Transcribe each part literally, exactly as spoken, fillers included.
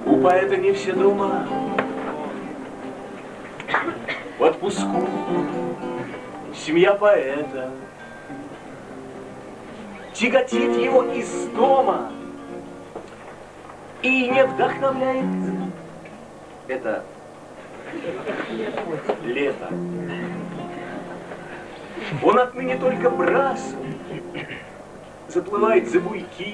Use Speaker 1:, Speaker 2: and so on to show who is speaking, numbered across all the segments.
Speaker 1: У поэта не все дома в отпуску. Семья поэта тяготит его из дома и не вдохновляет. Это лето. Он отныне только брасом заплывает за буйки.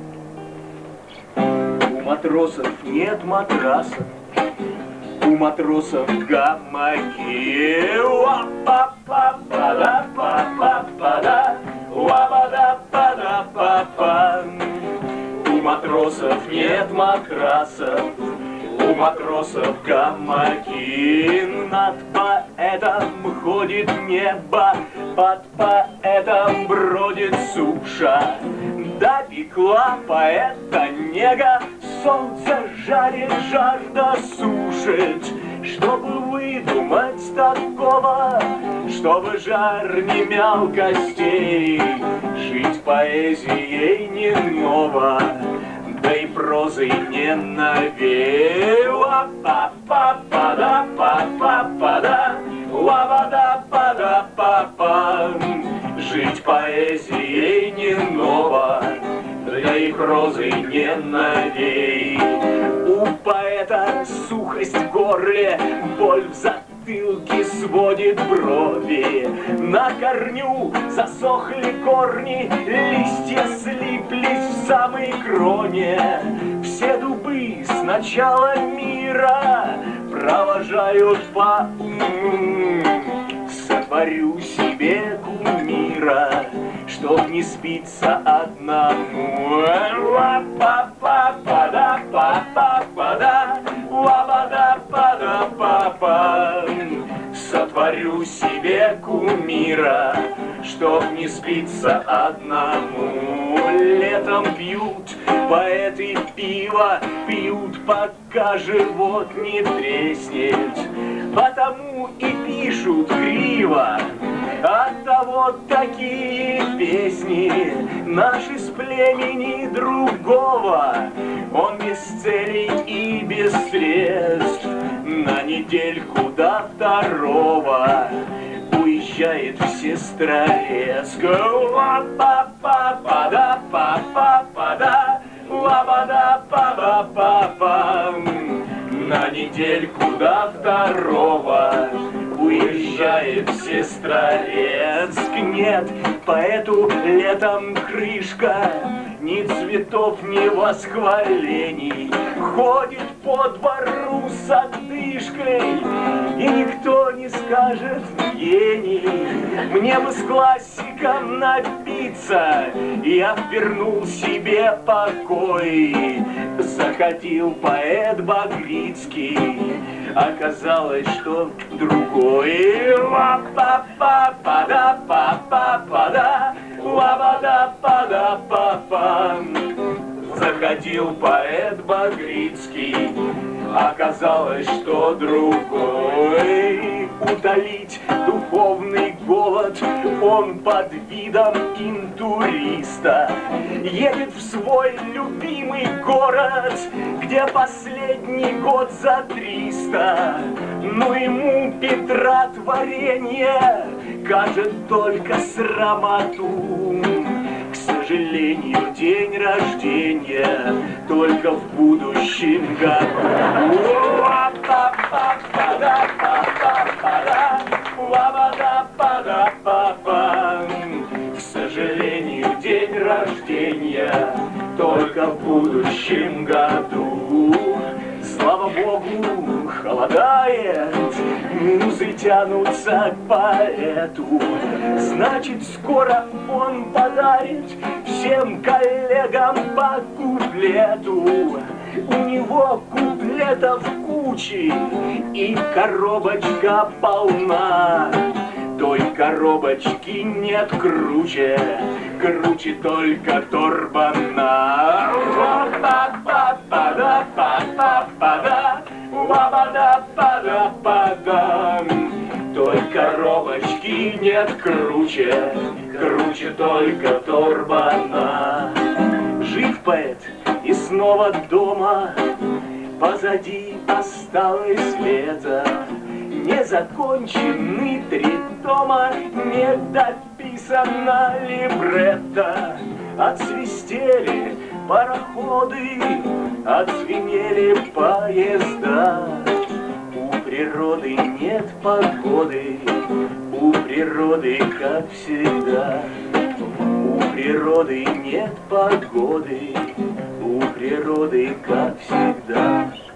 Speaker 1: У матросов нет матрасов, у матросов гамаки. Уа-па-па-па-да-па-па-па-да, уа-ба-да-па-да-па-па. У матросов нет матрасов, у матросов гамаки. Над поэтом ходит небо, под поэтом бродит суша. Допекла поэта нега, солнце жарит, жажда сушит. Чтобы выдумать такого, чтобы жар не мял костей, жить поэзией не ново, да и прозой не новей. Уа-па-па-па-да-па-па-па-да, уа-ба-да-па-да-па-па. Жить поэзией не ново, да и прозой не новей. У поэта сухость в горле, боль в затылке сводит брови. На корню засохли корни, листья слиплись в самой кроне. Все дубы с начала мира провожают по уму. Сотворю себе кумира, чтоб не спится одному. Уа-па-па-па-да-па-па-па-да, уа-ба-да-па-да-па-па. Сотворю себе кумира, чтоб не спится одному. Летом пьют поэты пиво, пьют, пока живот не треснет. Потому и пишут криво, оттого такие песни. Наш из племени другого, он без целей и без средств. На недельку до второго уезжает в Сестрорецк. Уа-па-па-па-да-па-па-па-да, уа-ба-да-па-да-па-па. На недельку до второго уезжает в Сестрорецк. Нет, поэту летом крышка, ни цветов, ни восхвалений. Ходит по двору с отдышкой, и никто не скажет гений. Мне бы с классиком напиться, я вернул себе покой. Заходил поэт Багрицкий, оказалось, что другой. Уа-па-па-па-да-па-па-па-да, уа-ба-да-па-да-па-па. Заходил поэт Багрицкий, оказалось, что другой. Утолить духовный голод он под видом интуриста едет в свой любимый город, где последний год за триста. Но ему Петра творенье кажет только срамоту. К сожалению, день рождения только в будущем году. К сожалению, день рождения только в будущем году. Слава Богу, холодает, музы тянутся к поэту. Значит, скоро он подарит всем коллегам по куплету. У него куплетов кучи и коробочка полна. Той коробочки нет круче, круче только торбана. Уа-па-па-па-да-па-па-па-да, уа-ба-да-па-да-па-да. Той коробочки нет круче, круче только торбана. Жив поэт и снова дома, Позади осталось лето, незакончены три тома, не дописано либретто. Отсвистели пароходы, отзвенели поезда. У природы нет погоды, у природы, как всегда. У природы нет погоды, у природы, как всегда.